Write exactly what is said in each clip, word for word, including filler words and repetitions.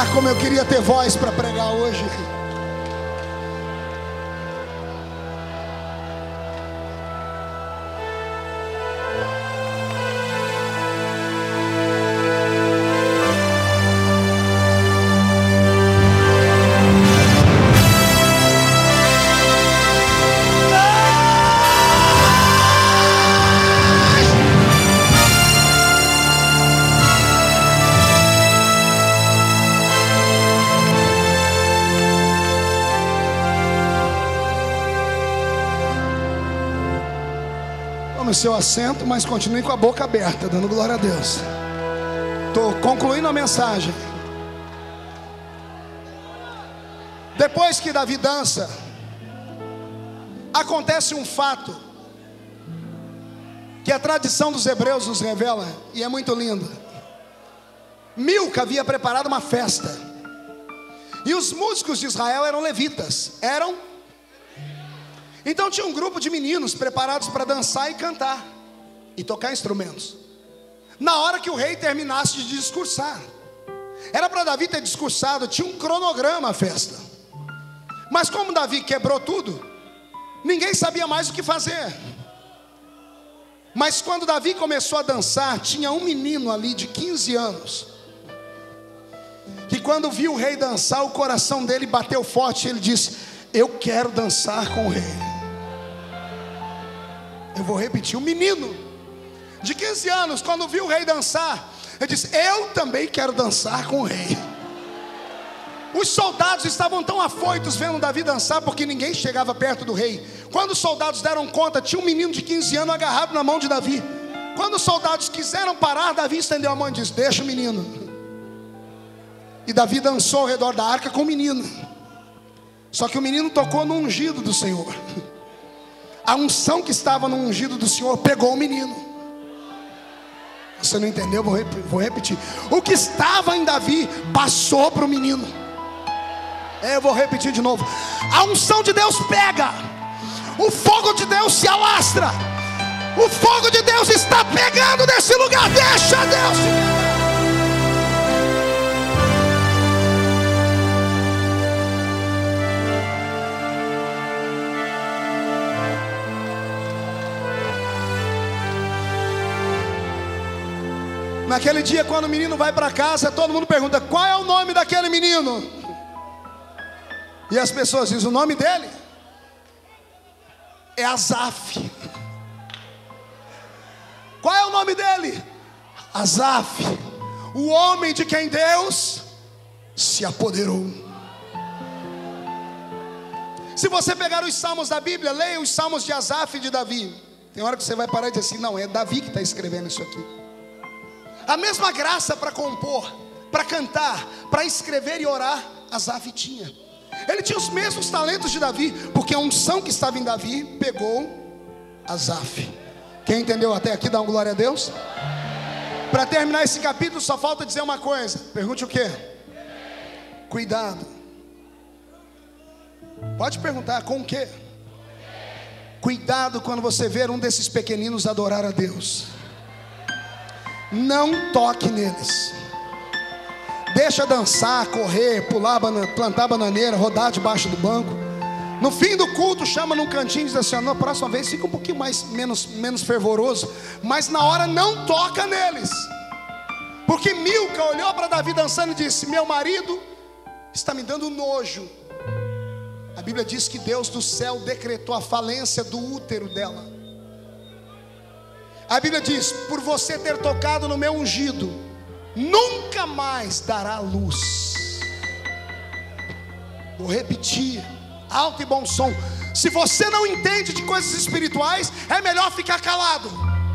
como eu queria ter voz para pregar hoje. No seu assento, mas continue com a boca aberta, dando glória a Deus. Estou concluindo a mensagem. Depois que Davi dança, acontece um fato que a tradição dos hebreus nos revela, e é muito lindo. Milca havia preparado uma festa, e os músicos de Israel eram levitas, eram Então tinha um grupo de meninos preparados para dançar e cantar e tocar instrumentos. Na hora que o rei terminasse de discursar, era para Davi ter discursado, tinha um cronograma a festa. Mas como Davi quebrou tudo, ninguém sabia mais o que fazer. Mas quando Davi começou a dançar, tinha um menino ali de quinze anos, que quando viu o rei dançar, o coração dele bateu forte. Ele disse: eu quero dançar com o rei. Eu vou repetir, um menino de quinze anos, quando viu o rei dançar, ele disse: eu também quero dançar com o rei. Os soldados estavam tão afoitos vendo Davi dançar, porque ninguém chegava perto do rei. Quando os soldados deram conta, tinha um menino de quinze anos agarrado na mão de Davi. Quando os soldados quiseram parar, Davi estendeu a mão e disse: deixa o menino. E Davi dançou ao redor da arca com o menino. Só que o menino tocou no ungido do Senhor. A unção que estava no ungido do Senhor pegou o menino. Você não entendeu? Vou, rep vou repetir. O que estava em Davi passou para o menino. É, eu vou repetir de novo. A unção de Deus pega, o fogo de Deus se alastra. O fogo de Deus está pegando nesse lugar. Deixa Deus se pegar. Naquele dia, quando o menino vai para casa, todo mundo pergunta: qual é o nome daquele menino? E as pessoas dizem: o nome dele é Asaf. Qual é o nome dele? Asaf, o homem de quem Deus se apoderou. Se você pegar os salmos da Bíblia, leia os salmos de Asaf e de Davi. Tem hora que você vai parar e dizer assim: não, é Davi que está escrevendo isso aqui. A mesma graça para compor, para cantar, para escrever e orar, Asaf tinha. Ele tinha os mesmos talentos de Davi, porque a unção que estava em Davi pegou Asaf. Quem entendeu até aqui, dá uma glória a Deus. Para terminar esse capítulo, só falta dizer uma coisa. Pergunte o quê? Cuidado. Pode perguntar, com o quê? Cuidado quando você ver um desses pequeninos adorar a Deus. Não toque neles. Deixa dançar, correr, pular, plantar bananeira, rodar debaixo do banco. No fim do culto, chama num cantinho e diz assim: na próxima vez fica um pouquinho mais, menos, menos fervoroso. Mas na hora não toca neles. Porque Milca olhou para Davi dançando e disse: meu marido está me dando nojo. A Bíblia diz que Deus do céu decretou a falência do útero dela. A Bíblia diz: por você ter tocado no meu ungido, nunca mais dará luz. Vou repetir, alto e bom som. Se você não entende de coisas espirituais, é melhor ficar calado.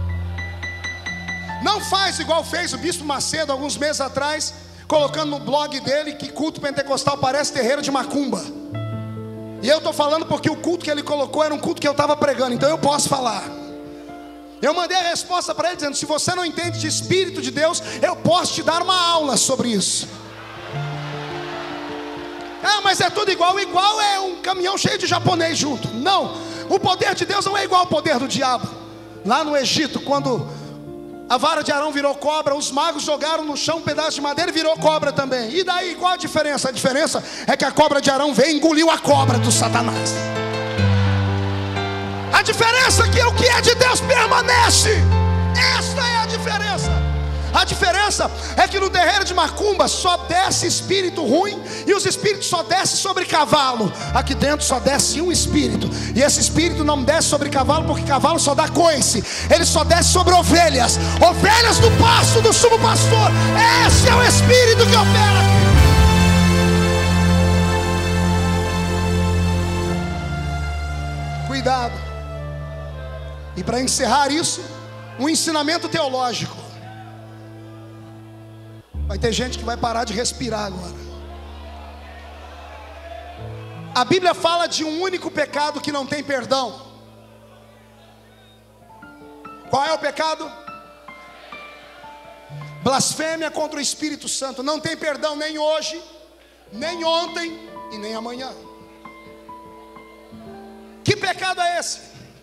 Não faz igual fez o bispo Macedo alguns meses atrás, colocando no blog dele que culto pentecostal parece terreiro de macumba. E eu estou falando porque o culto que ele colocou era um culto que eu estava pregando, então eu posso falar. Eu mandei a resposta para ele dizendo: se você não entende de Espírito de Deus, eu posso te dar uma aula sobre isso. Ah, mas é tudo igual. Igual é um caminhão cheio de japonês junto. Não, o poder de Deus não é igual ao poder do diabo. Lá no Egito, quando A vara de Arão virou cobra. Os magos jogaram no chão um pedaço de madeira e virou cobra também. E daí, qual a diferença? A diferença é que a cobra de Arão veio e engoliu a cobra do Satanás. A diferença é que o que é de Deus permanece. Esta é a diferença. A diferença é que no terreiro de Macumba só desce espírito ruim, e os espíritos só descem sobre cavalo. Aqui dentro só desce um espírito, e esse espírito não desce sobre cavalo, porque cavalo só dá coice. Ele só desce sobre ovelhas, ovelhas do pasto do sumo pastor. Esse é o espírito que opera aqui. Cuidado. E para encerrar isso, um ensinamento teológico. Vai ter gente que vai parar de respirar agora. A Bíblia fala de um único pecado que não tem perdão. Qual é o pecado? Blasfêmia contra o Espírito Santo. Não tem perdão nem hoje, nem ontem e nem amanhã. Que pecado é esse?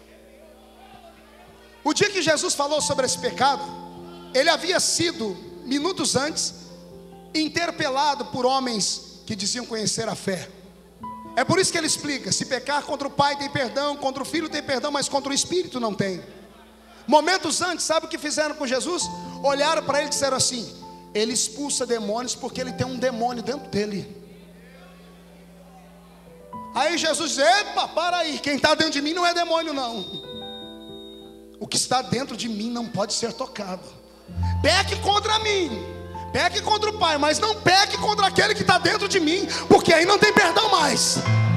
O dia que Jesus falou sobre esse pecado, ele havia sido, minutos antes, interpelado por homens que diziam conhecer a fé. É por isso que ele explica: se pecar contra o pai tem perdão, contra o filho tem perdão, mas contra o espírito não tem. Momentos antes, sabe o que fizeram com Jesus? Olharam para ele e disseram assim: ele expulsa demônios porque ele tem um demônio dentro dele. Aí Jesus diz: epa, para aí, quem está dentro de mim não é demônio não. O que está dentro de mim não pode ser tocado. Peque contra mim, peque contra o pai, mas não peque contra aquele que está dentro de mim, porque aí não tem perdão mais.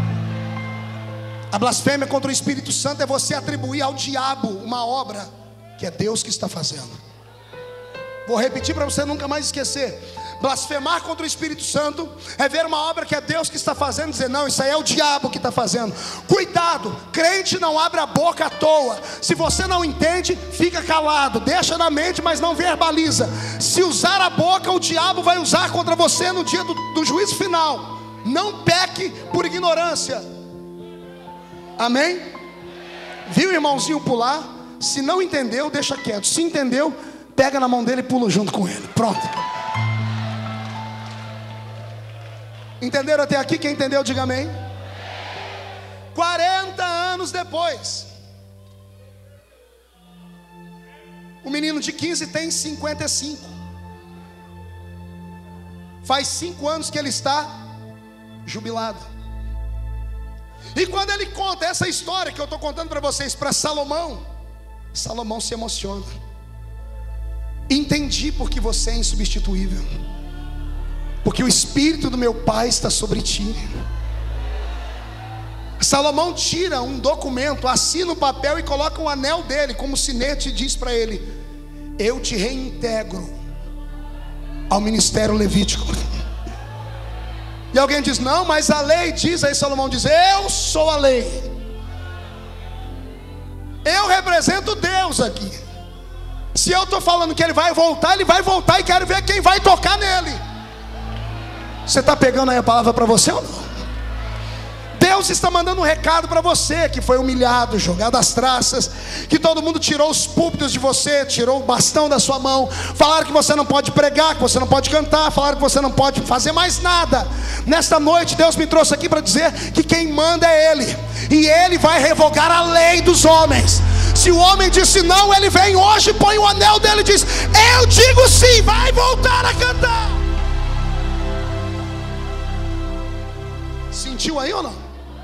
A blasfêmia contra o Espírito Santo é você atribuir ao diabo uma obra que é Deus que está fazendo. Vou repetir para você nunca mais esquecer. Blasfemar contra o Espírito Santo é ver uma obra que é Deus que está fazendo e dizer: não, isso aí é o diabo que está fazendo. Cuidado, crente não abre a boca à toa. Se você não entende, fica calado, deixa na mente, mas não verbaliza. Se usar a boca, o diabo vai usar contra você no dia do, do juízo final. Não peque por ignorância. Amém? Viu o irmãozinho pular? Se não entendeu, deixa quieto. Se entendeu, pega na mão dele e pula junto com ele. Pronto. Entenderam até aqui? Quem entendeu, diga amém. quarenta anos depois, o menino de quinze tem cinquenta e cinco. Faz cinco anos que ele está jubilado. E quando ele conta essa história que eu estou contando para vocês para Salomão, Salomão se emociona. Entendi porque você é insubstituível, porque o Espírito do meu Pai está sobre ti. Salomão tira um documento, assina o papel e coloca um anel dele como sinete e diz para ele: eu te reintegro ao ministério levítico. E alguém diz: não, mas a lei diz. Aí Salomão diz: eu sou a lei, eu represento Deus aqui. Se eu estou falando que ele vai voltar, ele vai voltar, e quero ver quem vai tocar nele. Você está pegando aí a palavra para você ou não? Deus está mandando um recado para você que foi humilhado, jogado às traças, que todo mundo tirou os púlpitos de você, tirou o bastão da sua mão, falaram que você não pode pregar, que você não pode cantar, falaram que você não pode fazer mais nada. Nesta noite Deus me trouxe aqui para dizer que quem manda é Ele, e Ele vai revogar a lei dos homens. Se o homem disse não, Ele vem hoje, põe o anel dele e diz: eu digo sim, vai voltar a cantar. Sentiu aí ou não?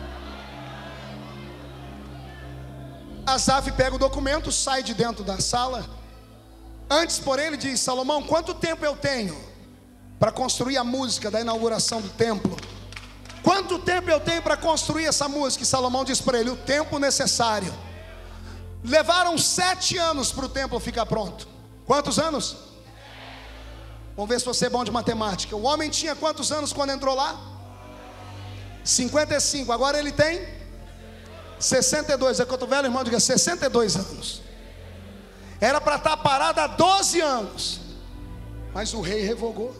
Asaf pega o documento, sai de dentro da sala. Antes, porém, ele diz: Salomão, quanto tempo eu tenho para construir a música da inauguração do templo? Quanto tempo eu tenho para construir essa música? E Salomão diz para ele: o tempo necessário. Levaram sete anos para o templo ficar pronto. Quantos anos? Vamos ver se você é bom de matemática. O homem tinha quantos anos quando entrou lá? cinquenta e cinco. Agora ele tem sessenta e dois. É que eu estou velho, irmão, diga sessenta e dois anos. Era para estar parado há doze anos, mas o rei revogou.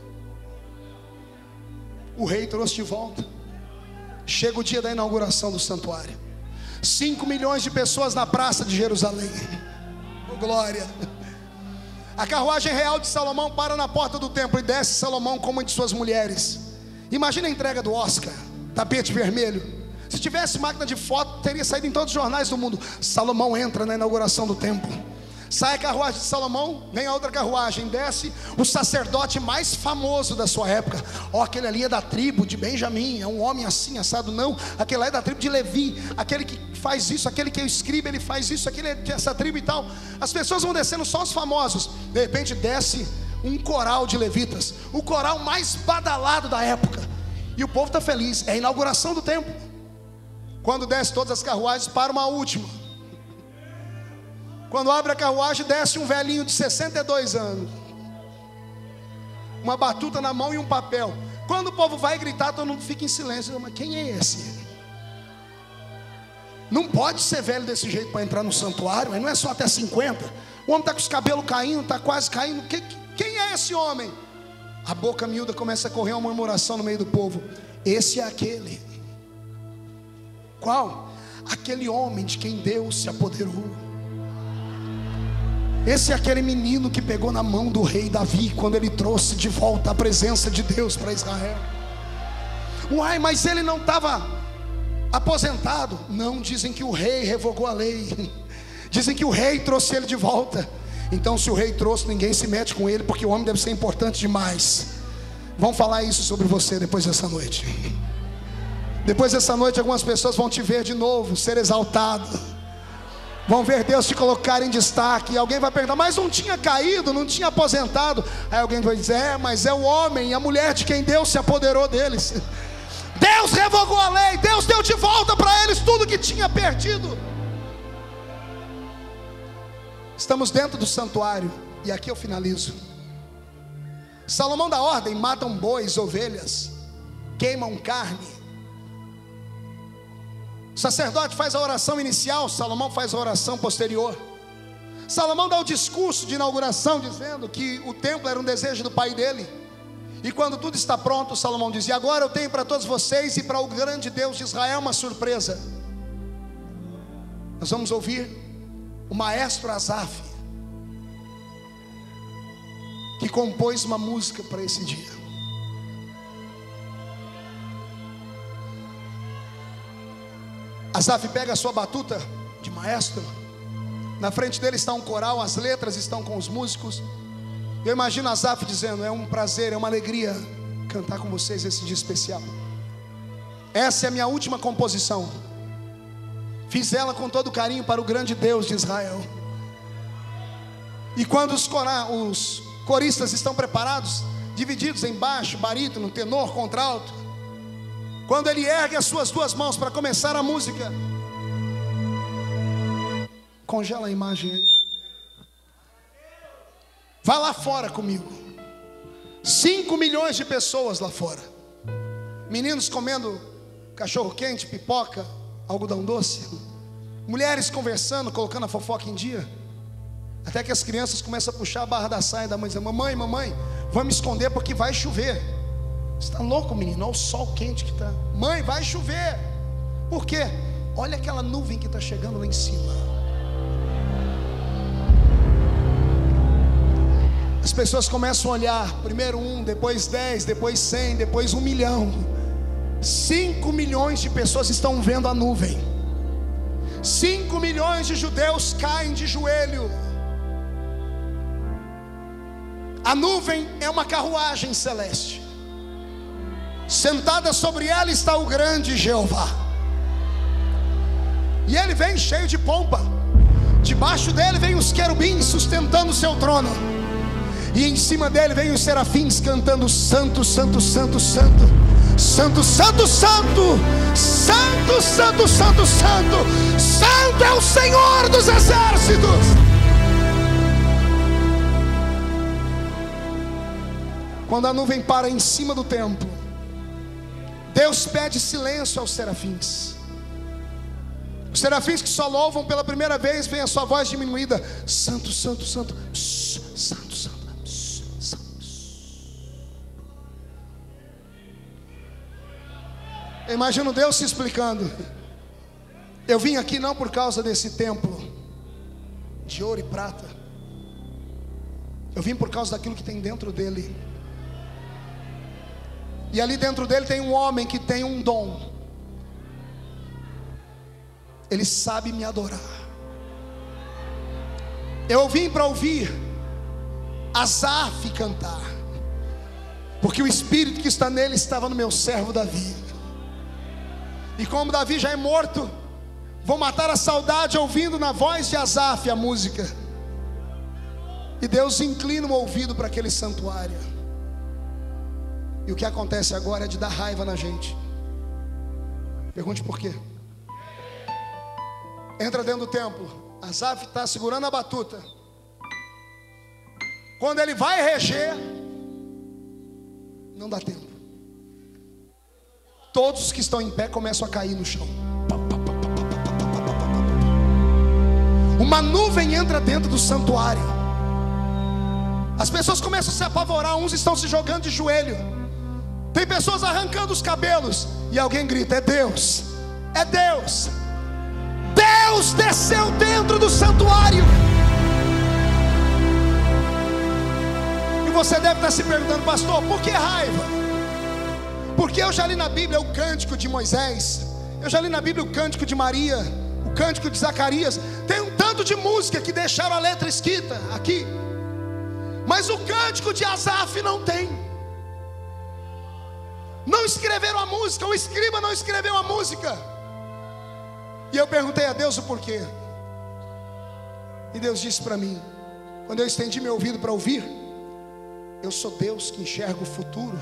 O rei trouxe de volta. Chega o dia da inauguração do santuário. Cinco milhões de pessoas na praça de Jerusalém. Oh, glória. A carruagem real de Salomão para na porta do templo e desce Salomão com uma de suas mulheres. Imagina a entrega do Oscar, tapete vermelho. Se tivesse máquina de foto, teria saído em todos os jornais do mundo. Salomão entra na inauguração do templo. Sai a carruagem de Salomão, vem a outra carruagem, desce o sacerdote mais famoso da sua época. Ó, oh, aquele ali é da tribo de Benjamim, é um homem assim, assado. Não, aquele lá é da tribo de Levi, aquele que faz isso, aquele que é o escriba, ele faz isso, aquele é dessa tribo e tal. As pessoas vão descendo, só os famosos. De repente desce um coral de levitas, o coral mais badalado da época. E o povo está feliz, é a inauguração do templo. Quando desce todas as carruagens, para uma última. Quando abre a carruagem, desce um velhinho de sessenta e dois anos, uma batuta na mão e um papel. Quando o povo vai gritar, todo mundo fica em silêncio. Mas quem é esse? Não pode ser velho desse jeito para entrar no santuário. Não é só até cinquenta. O homem está com os cabelos caindo, está quase caindo. Quem é esse homem? A boca miúda começa a correr uma murmuração no meio do povo. Esse é aquele. Qual? Aquele homem de quem Deus se apoderou. Esse é aquele menino que pegou na mão do rei Davi quando ele trouxe de volta a presença de Deus para Israel. Uai, mas ele não estava aposentado? Não, dizem que o rei revogou a lei. Dizem que o rei trouxe ele de volta. Então se o rei trouxe, ninguém se mete com ele, porque o homem deve ser importante demais. Vão falar isso sobre você depois dessa noite. Depois dessa noite algumas pessoas vão te ver de novo, ser exaltado. Vão ver Deus te colocar em destaque. E alguém vai perguntar, mas não tinha caído, não tinha aposentado? Aí alguém vai dizer, é, mas é o homem e a mulher de quem Deus se apoderou deles. Deus revogou a lei, Deus deu de volta para eles tudo que tinha perdido. Estamos dentro do santuário, e aqui eu finalizo. Salomão dá ordem, matam bois, ovelhas, queimam carne. O sacerdote faz a oração inicial, Salomão faz a oração posterior. Salomão dá o discurso de inauguração, dizendo que o templo era um desejo do pai dele. E quando tudo está pronto, Salomão diz, e agora eu tenho para todos vocês e para o grande Deus de Israel uma surpresa. Nós vamos ouvir o maestro Asaf, que compôs uma música para esse dia. Asaf pega a sua batuta de maestro. Na frente dele está um coral, as letras estão com os músicos. Eu imagino Asaf dizendo, é um prazer, é uma alegria cantar com vocês esse dia especial. Essa é a minha última composição. Fiz ela com todo carinho para o grande Deus de Israel. E quando os, cora, os coristas estão preparados, divididos em baixo, barítono, tenor, contralto, quando ele ergue as suas duas mãos para começar a música, congela a imagem aí. Vá lá fora comigo. Cinco milhões de pessoas lá fora. Meninos comendo cachorro quente, pipoca, algodão doce. Mulheres conversando, colocando a fofoca em dia. Até que as crianças começam a puxar a barra da saia da mãe e dizem, mamãe, mamãe, vamos esconder porque vai chover. Você está louco, menino? Olha o sol quente que está. Mãe, vai chover. Por quê? Olha aquela nuvem que está chegando lá em cima. As pessoas começam a olhar. Primeiro um, depois dez, depois cem, depois um milhão. Cinco milhões de pessoas estão vendo a nuvem. Cinco milhões de judeus caem de joelho. A nuvem é uma carruagem celeste. Sentada sobre ela está o grande Jeová. E ele vem cheio de pompa. Debaixo dele vem os querubins sustentando o seu trono. E em cima dele vem os serafins cantando santo, santo, santo, santo. Santo, santo, santo. Santo, santo, santo, santo. Santo é o Senhor dos exércitos. Quando a nuvem para em cima do templo, Deus pede silêncio aos serafins. Os serafins que só louvam pela primeira vez, vem a sua voz diminuída. Santo, santo, santo. Pss, santo, santo, pss, santo. Eu imagino Deus se explicando. Eu vim aqui não por causa desse templo de ouro e prata. Eu vim por causa daquilo que tem dentro dele. E ali dentro dele tem um homem que tem um dom. Ele sabe me adorar. Eu vim para ouvir Asaf cantar, porque o espírito que está nele estava no meu servo Davi. E como Davi já é morto, vou matar a saudade ouvindo na voz de Asaf a música. E Deus inclina o ouvido para aquele santuário. E o que acontece agora é de dar raiva na gente. Pergunte por quê. Entra dentro do templo, Asaf está segurando a batuta. Quando ele vai reger, não dá tempo. Todos que estão em pé começam a cair no chão. Uma nuvem entra dentro do santuário. As pessoas começam a se apavorar, uns estão se jogando de joelho. Tem pessoas arrancando os cabelos. E alguém grita: é Deus, é Deus. Deus desceu dentro do santuário. E você deve estar se perguntando: pastor, por que raiva? Porque eu já li na Bíblia o cântico de Moisés, eu já li na Bíblia o cântico de Maria, o cântico de Zacarias. Tem um tanto de música que deixaram a letra escrita aqui, mas o cântico de Asaf não tem. Não escreveram a música, o escriba não escreveu a música. E eu perguntei a Deus o porquê. E Deus disse para mim, quando eu estendi meu ouvido para ouvir: eu sou Deus que enxerga o futuro.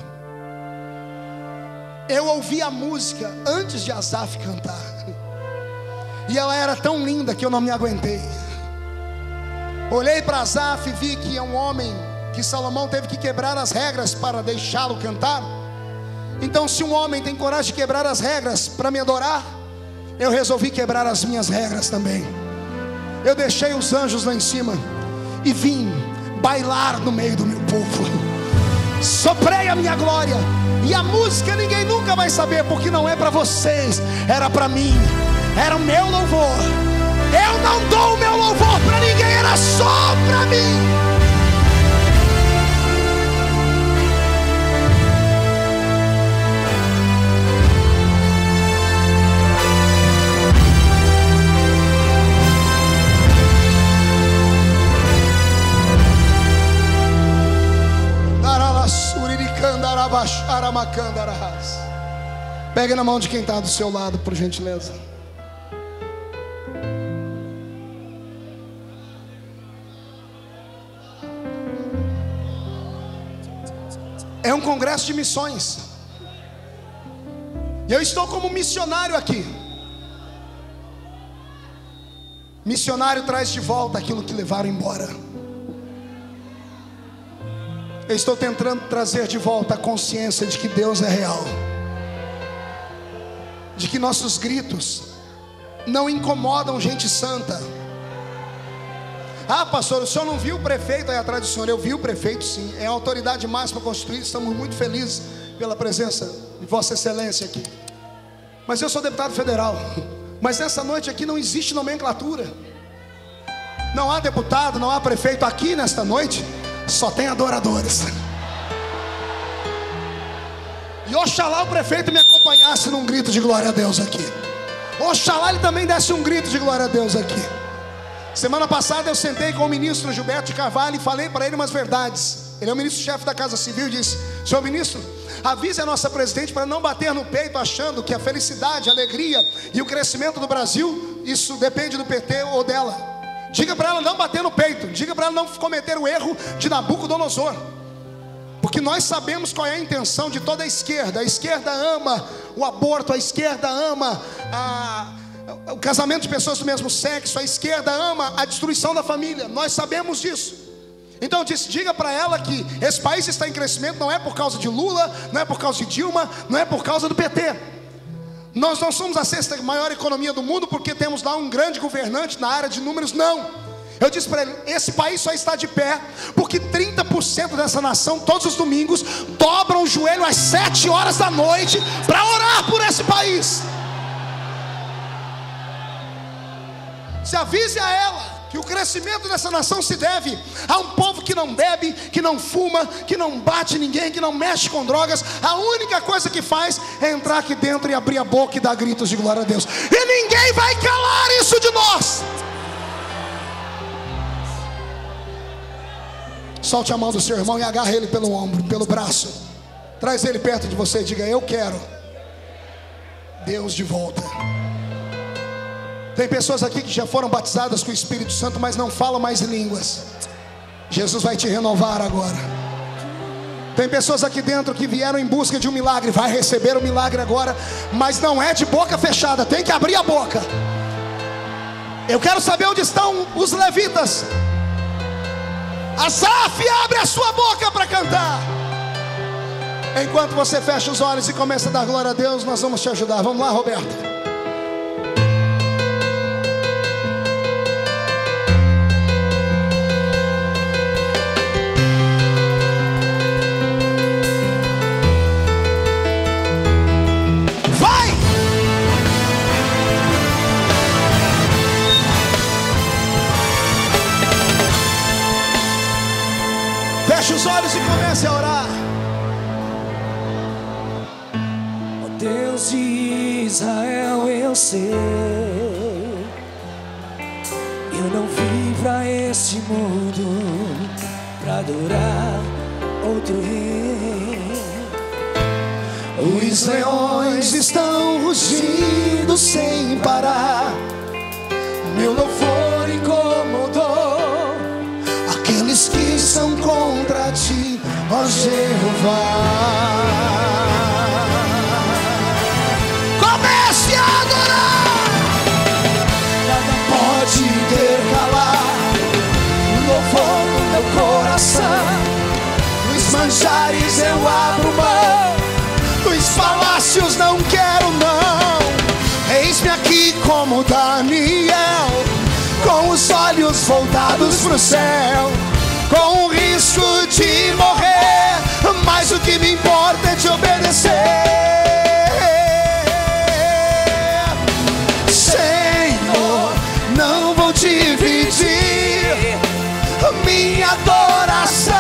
Eu ouvi a música antes de Asaf cantar, e ela era tão linda que eu não me aguentei. Olhei para Asaf e vi que é um homem que Salomão teve que quebrar as regras para deixá-lo cantar. Então, se um homem tem coragem de quebrar as regras para me adorar, eu resolvi quebrar as minhas regras também. Eu deixei os anjos lá em cima e vim bailar no meio do meu povo. Soprei a minha glória. E a música ninguém nunca vai saber, porque não é para vocês, era para mim, era o meu louvor. Eu não dou o meu louvor para ninguém, era só para mim. Pegue na mão de quem está do seu lado, por gentileza. É um congresso de missões. E eu estou como missionário aqui. Missionário traz de volta aquilo que levaram embora. Eu estou tentando trazer de volta a consciência de que Deus é real, de que nossos gritos não incomodam gente santa. Ah, pastor, o senhor não viu o prefeito aí atrás do senhor? Eu vi o prefeito, sim, é a autoridade máxima constituída. Estamos muito felizes pela presença de Vossa Excelência aqui. Mas eu sou deputado federal. Mas nessa noite aqui não existe nomenclatura. Não há deputado, não há prefeito. Aqui nesta noite só tem adoradores. E oxalá o prefeito me acompanhasse num grito de glória a Deus aqui. Oxalá ele também desse um grito de glória a Deus aqui. Semana passada eu sentei com o ministro Gilberto de Carvalho e falei para ele umas verdades. Ele é o ministro-chefe da Casa Civil e disse: senhor ministro, avise a nossa presidente para não bater no peito achando que a felicidade, a alegria e o crescimento do Brasil, isso depende do P T ou dela. Diga para ela não bater no peito. Diga para ela não cometer o erro de Nabucodonosor. Porque nós sabemos qual é a intenção de toda a esquerda. A esquerda ama o aborto, a esquerda ama a, o casamento de pessoas do mesmo sexo, a esquerda ama a destruição da família. Nós sabemos disso. Então eu disse: diga para ela que esse país está em crescimento não é por causa de Lula, não é por causa de Dilma, não é por causa do P T. Nós não somos a sexta maior economia do mundo porque temos lá um grande governante na área de números, não. Eu disse para ele: esse país só está de pé porque trinta por cento dessa nação, todos os domingos, dobram o joelho às sete horas da noite para orar por esse país. Se avise a ela que o crescimento dessa nação se deve a um povo que não bebe, que não fuma, que não bate ninguém, que não mexe com drogas. A única coisa que faz é entrar aqui dentro e abrir a boca e dar gritos de glória a Deus. E ninguém vai calar isso de nós. Solte a mão do seu irmão e agarre ele pelo ombro, pelo braço. Traz ele perto de você e diga: eu quero Deus de volta. Tem pessoas aqui que já foram batizadas com o Espírito Santo, mas não falam mais línguas. Jesus vai te renovar agora. Tem pessoas aqui dentro que vieram em busca de um milagre. Vai receber o milagre agora, mas não é de boca fechada, tem que abrir a boca. Eu quero saber onde estão os levitas. Asaf, abre a sua boca para cantar. Enquanto você fecha os olhos e começa a dar glória a Deus, nós vamos te ajudar. Vamos lá, Roberta. Feche os olhos e comece a orar. Ó Deus de Israel, eu sei, eu não vim pra este mundo pra adorar outro rei. Os leões estão rugindo sem parar. Meu louvor incomodou aqueles que são contra ti, ó Jeová. Comece a adorar. Nada pode intercalar o louvor no meu coração. Dos manjares eu abro mão, dos palácios não quero não. Eis-me aqui como Daniel, com os olhos voltados pro céu, com o risco de morrer, mas o que me importa é te obedecer. Senhor, não vou dividir minha adoração,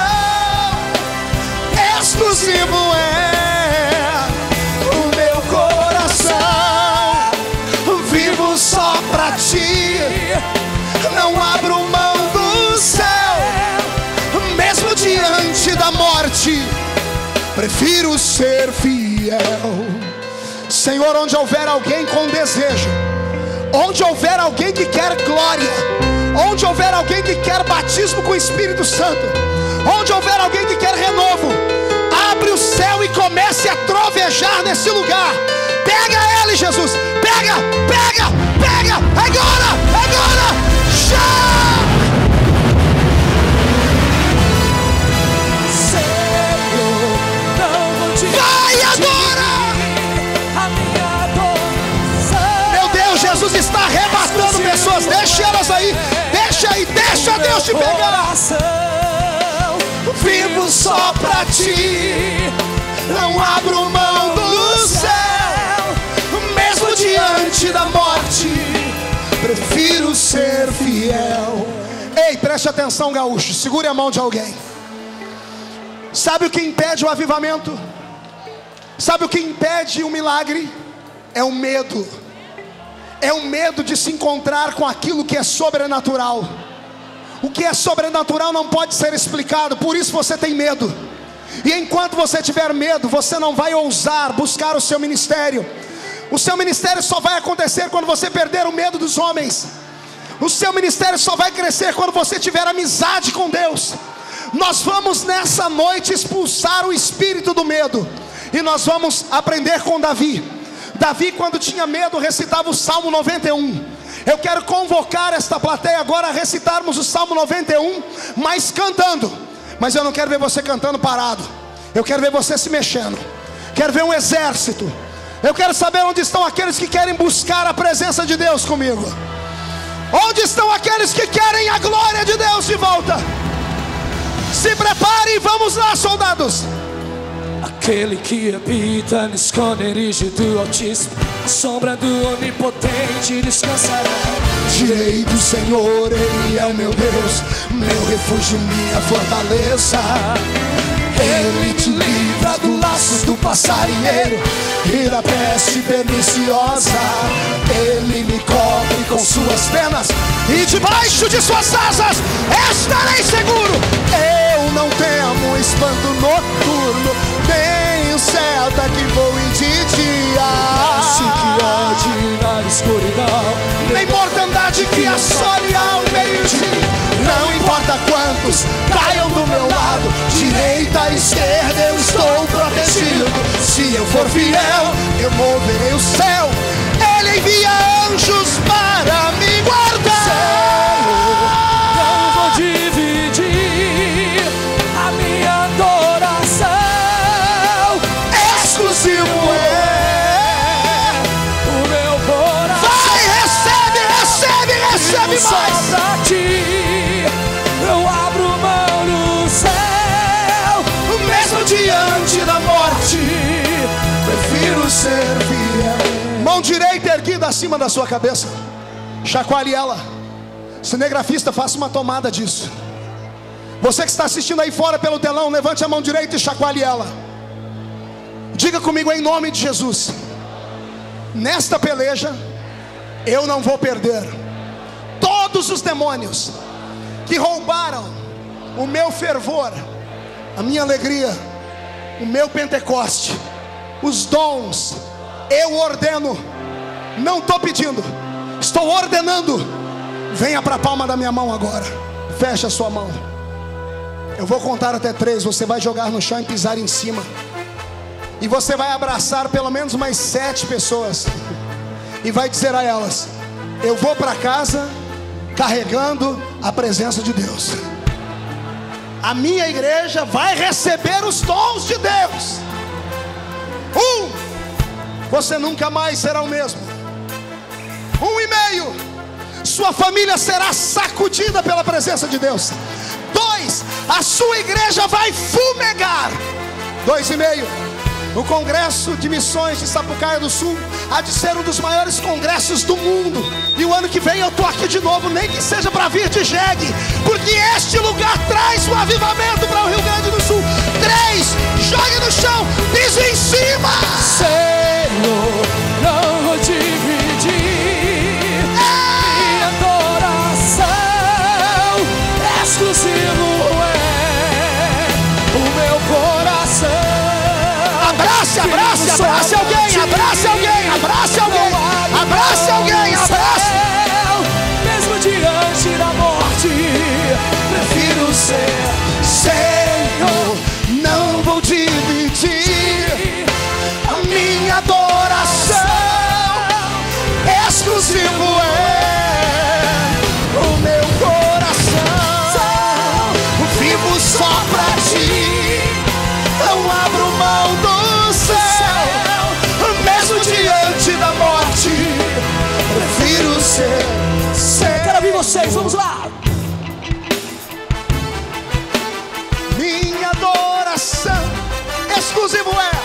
exclusivo é o meu coração. Vivo só pra ti, não abro mão do céu, mesmo diante da morte, prefiro ser fiel. Senhor, onde houver alguém com desejo, onde houver alguém que quer glória, onde houver alguém que quer batismo com o Espírito Santo, onde houver alguém que quer renovo, abre o céu e comece a trovejar nesse lugar. Pega ele, Jesus, pega, pega, pega, agora, agora, já! Senhor, não vou te Vai agora! a minha adoração. Meu Deus, Jesus está arrebatando pessoas. Deixa elas aí, deixa aí, deixa Deus te pegar. Vivo só pra ti, não abro mão do céu, mesmo diante da morte, prefiro ser fiel. Ei, preste atenção, gaúcho, segure a mão de alguém. Sabe o que impede o avivamento? Sabe o que impede o milagre? É o medo. É o medo de se encontrar com aquilo que é sobrenatural. O que é sobrenatural não pode ser explicado, por isso você tem medo. E enquanto você tiver medo, você não vai ousar buscar o seu ministério. O seu ministério só vai acontecer quando você perder o medo dos homens. O seu ministério só vai crescer quando você tiver amizade com Deus. Nós vamos nessa noite expulsar o espírito do medo, e nós vamos aprender com Davi. Davi, quando tinha medo, recitava o Salmo noventa e um. Eu quero convocar esta plateia agora a recitarmos o Salmo noventa e um, mas cantando. Mas eu não quero ver você cantando parado, eu quero ver você se mexendo. Quero ver um exército. Eu quero saber onde estão aqueles que querem buscar a presença de Deus comigo. Onde estão aqueles que querem a glória de Deus de volta? Se preparem, vamos lá, soldados. A Aquele que habita no esconderijo do Altíssimo, a sombra do Onipotente descansará. Direi do Senhor, Ele é o meu Deus, meu refúgio, minha fortaleza. Ele te livra do laço do passarinheiro e da peste perniciosa. Ele me cobre com suas penas e debaixo de suas asas estarei seguro. Eu não temo espanto noturno, nem seta que voe de dia, Se que ande na escuridão, nem mortandade que assole ao meio-dia. Não importa quantos caiam do meu lado, direita, esquerda, eu estou protegido. Se eu for fiel, eu moverei o céu. Ele envia anjos para me guardar. não vou dividir a minha adoração. Exclusivo é O meu coração vai, recebe, recebe, recebe só mais. pra ti. Eu abro mão no céu, Mesmo diante da morte, prefiro ser fiel. Mão direita erguida acima da sua cabeça, chacoalhe ela. Cinegrafista, faça uma tomada disso. Você que está assistindo aí fora pelo telão, levante a mão direita e chacoalhe ela. Diga comigo em nome de Jesus: nesta peleja eu não vou perder. Todos os demônios que roubaram o meu fervor, a minha alegria, o meu Pentecoste, os dons, eu ordeno. Não estou pedindo, estou ordenando. Venha para a palma da minha mão agora. Feche a sua mão. Eu vou contar até três. Você vai jogar no chão e pisar em cima. E você vai abraçar pelo menos mais sete pessoas e vai dizer a elas: eu vou para casa carregando a presença de Deus. A minha igreja vai receber os dons de Deus. Um, você nunca mais será o mesmo. Um e meio, sua família será sacudida pela presença de Deus. Dois, a sua igreja vai fumegar. Dois e meio, o Congresso de Missões de Sapucaia do Sul há de ser um dos maiores congressos do mundo. E o ano que vem eu estou aqui de novo, nem que seja para vir de jegue, porque este lugar traz um avivamento para o Rio Grande do Sul. Três, jogue no chão, pise em cima. Senhor, não vou dividir minha adoração. Exclusivo é o meu coração. Abrace, abrace, abrace alguém, abrace alguém, abrace alguém, abrace alguém, abrace. Mesmo diante da morte, Prefiro ser Senhor, não vou dividir a minha adoração. Exclusivo é o meu coração. Vivo só pra ti, não abro mão do céu. Mesmo diante da morte, prefiro ser Senhor. quero ouvir vocês, vamos lá. Minha adoração, exclusivo é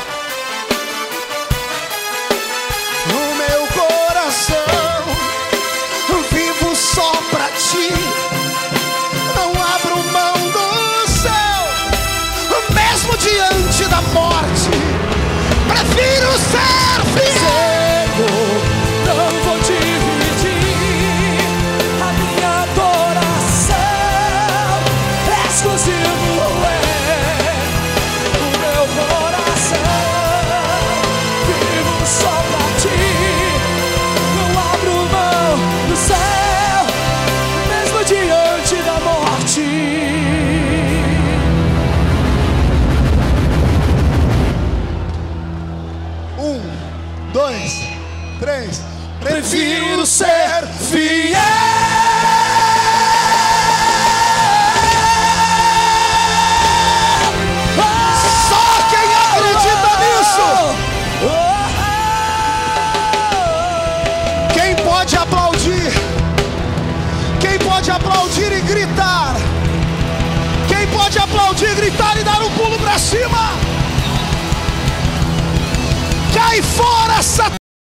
o meu coração. Vivo só pra ti, não abro mão do céu. Mesmo diante da morte, prefiro ser fiel. Não vou dividir a minha adoração. Exclusivo é o meu coração. Vivo só pra ti, não abro mão do céu, mesmo diante da morte. Um, dois, três. Prefiro ser fiel. Só quem acredita nisso. Quem pode aplaudir? Quem pode aplaudir e gritar? Quem pode aplaudir, gritar e dar um pulo pra cima? Sai fora, Satanás!